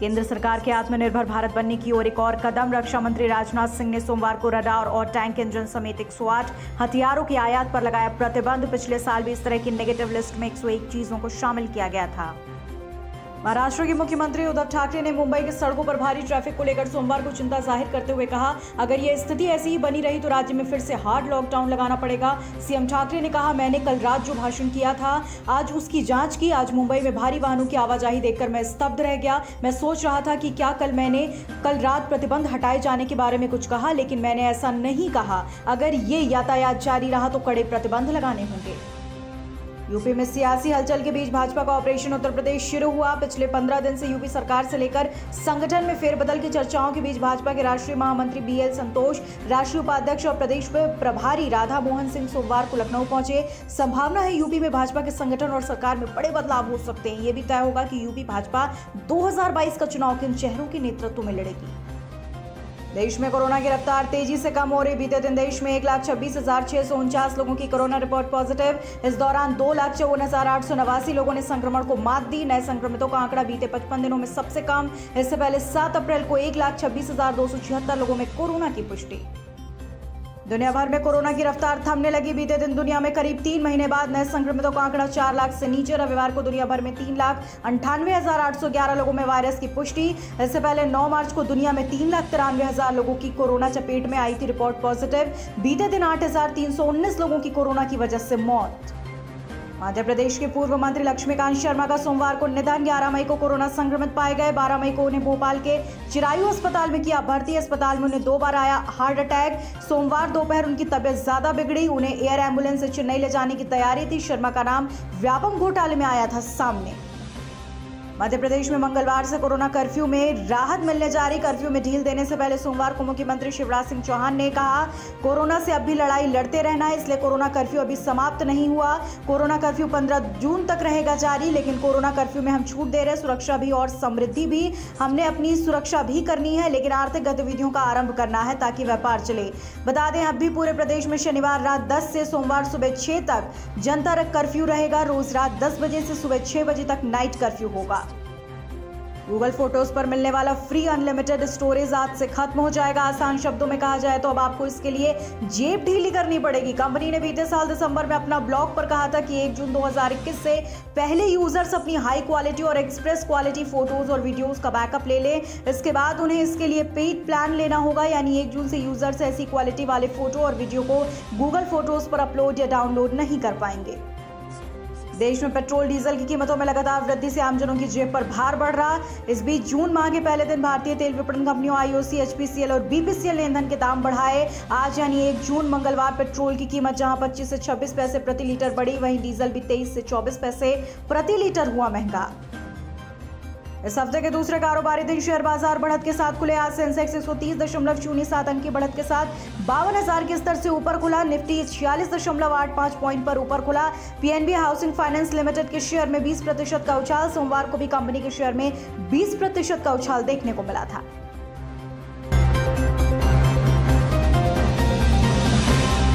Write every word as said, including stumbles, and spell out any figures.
केंद्र सरकार के आत्मनिर्भर भारत बनने की ओर एक और कदम। रक्षा मंत्री राजनाथ सिंह ने सोमवार को रडार और टैंक इंजन समेत एक सौ आठ हथियारों की आयात पर लगाया प्रतिबंध। पिछले साल भी इस तरह की नेगेटिव लिस्ट में एक सौ एक चीजों को शामिल किया गया था। महाराष्ट्र के मुख्यमंत्री उद्धव ठाकरे ने मुंबई के सड़कों पर भारी ट्रैफिक को लेकर सोमवार को चिंता जाहिर करते हुए कहा, अगर ये स्थिति ऐसी ही बनी रही तो राज्य में फिर से हार्ड लॉकडाउन लगाना पड़ेगा। सीएम ठाकरे ने कहा, मैंने कल रात जो भाषण किया था आज उसकी जांच की। आज मुंबई में भारी वाहनों की आवाजाही देखकर मैं स्तब्ध रह गया। मैं सोच रहा था कि क्या कल मैंने कल रात प्रतिबंध हटाए जाने के बारे में कुछ कहा, लेकिन मैंने ऐसा नहीं कहा। अगर ये यातायात जारी रहा तो कड़े प्रतिबंध लगाने होंगे। यूपी में सियासी हलचल के बीच भाजपा का ऑपरेशन उत्तर प्रदेश शुरू हुआ। पिछले पंद्रह दिन से यूपी सरकार से लेकर संगठन में फेरबदल की चर्चाओं के बीच भाजपा के राष्ट्रीय महामंत्री बी एल संतोष, राष्ट्रीय उपाध्यक्ष और प्रदेश में प्रभारी राधा मोहन सिंह सोमवार को लखनऊ पहुंचे। संभावना है यूपी में भाजपा के संगठन और सरकार में बड़े बदलाव हो सकते हैं। ये भी तय होगा कि यूपी भाजपा दो हजार बाईस का चुनाव किन चेहरों के नेतृत्व में लड़ेगी। देश में कोरोना की रफ्तार तेजी से कम हो रही। बीते दिन देश में एक लाख छब्बीस हजार छह सौ उनचास लोगों की कोरोना रिपोर्ट पॉजिटिव। इस दौरान दो लाख चौवन हजार आठ सौ नवासी लोगों ने संक्रमण को मात दी। नए संक्रमितों का आंकड़ा बीते पचपन दिनों में सबसे कम। इससे पहले सात अप्रैल को एक लाख छब्बीस हजार दो सौ छिहत्तर लोगों में कोरोना की पुष्टि। दुनिया भर में कोरोना की रफ्तार थमने लगी। बीते दिन दुनिया में करीब तीन महीने बाद नए संक्रमितों का आंकड़ा चार लाख से नीचे। रविवार को दुनिया भर में तीन लाख अंठानवे हजार आठ सौ ग्यारह लोगों में वायरस की पुष्टि। इससे पहले नौ मार्च को दुनिया में तीन लाख तिरानवे हजार लोगों की कोरोना चपेट में आई थी रिपोर्ट पॉजिटिव। बीते दिन आठ हजार तीन सौ उन्नीस लोगों की कोरोना की वजह से मौत। मध्य प्रदेश के पूर्व मंत्री लक्ष्मीकांत शर्मा का सोमवार को निधन। ग्यारह मई को कोरोना संक्रमित पाए गए। बारह मई को उन्हें भोपाल के चिरायू अस्पताल में किया भर्ती। अस्पताल में उन्हें दो बार आया हार्ट अटैक। सोमवार दोपहर उनकी तबीयत ज्यादा बिगड़ी। उन्हें एयर एम्बुलेंस से चेन्नई ले जाने की तैयारी थी। शर्मा का नाम व्यापम घोटाले में आया था सामने। मध्य प्रदेश में मंगलवार से कोरोना कर्फ्यू में राहत मिलने जा रही। कर्फ्यू में ढील देने से पहले सोमवार को मुख्यमंत्री शिवराज सिंह चौहान ने कहा, कोरोना से अब भी लड़ाई लड़ते रहना है, इसलिए कोरोना कर्फ्यू अभी समाप्त नहीं हुआ। कोरोना कर्फ्यू पंद्रह जून तक रहेगा जारी, लेकिन कोरोना कर्फ्यू में हम छूट दे रहे, सुरक्षा भी और समृद्धि भी। हमने अपनी सुरक्षा भी करनी है, लेकिन आर्थिक गतिविधियों का आरंभ करना है ताकि व्यापार चले। बता दें, अब भी पूरे प्रदेश में शनिवार रात दस से सोमवार सुबह छह तक जनता कर्फ्यू रहेगा। रोज रात दस बजे से सुबह छह बजे तक नाइट कर्फ्यू होगा। गूगल फोटोज पर मिलने वाला फ्री अनलिमिटेड स्टोरेज आज से खत्म हो जाएगा। आसान शब्दों में कहा जाए तो अब आपको इसके लिए जेब ढीली करनी पड़ेगी। कंपनी ने बीते साल दिसंबर में अपना ब्लॉग पर कहा था कि एक जून दो हजार इक्कीस से पहले यूजर्स अपनी हाई क्वालिटी और एक्सप्रेस क्वालिटी फोटोज और वीडियोज का बैकअप ले लें। इसके बाद उन्हें इसके लिए पेड प्लान लेना होगा, यानी एक जून से यूजर्स ऐसी क्वालिटी वाले फोटो और वीडियो को गूगल फोटोज पर अपलोड या डाउनलोड नहीं कर पाएंगे। देश में पेट्रोल डीजल की कीमतों में लगातार वृद्धि से आमजनों की जेब पर भार बढ़ रहा। इस बीच जून माह के पहले दिन भारतीय तेल विपणन कंपनियों आईओसी, एचपीसीएल और बीपीसीएल ने ईंधन के दाम बढ़ाए। आज यानी एक जून मंगलवार पेट्रोल की कीमत जहां पच्चीस से छब्बीस पैसे प्रति लीटर बढ़ी, वहीं डीजल भी तेईस से चौबीस पैसे प्रति लीटर हुआ महंगा। इस हफ्ते के दूसरे कारोबारी दिन शेयर बाजार बढ़त के साथ खुले। आज सेंसेक्स एक सौ तीस दशमलव शून्य सात अंक की बढ़त के साथ बावन हजार के स्तर से ऊपर खुला। निफ्टी छियालीस दशमलव आठ पाँच पॉइंट पर ऊपर खुला। पीएनबी हाउसिंग फाइनेंस लिमिटेड के शेयर में बीस प्रतिशत का उछाल। सोमवार को भी कंपनी के शेयर में बीस प्रतिशत का उछाल देखने को मिला था।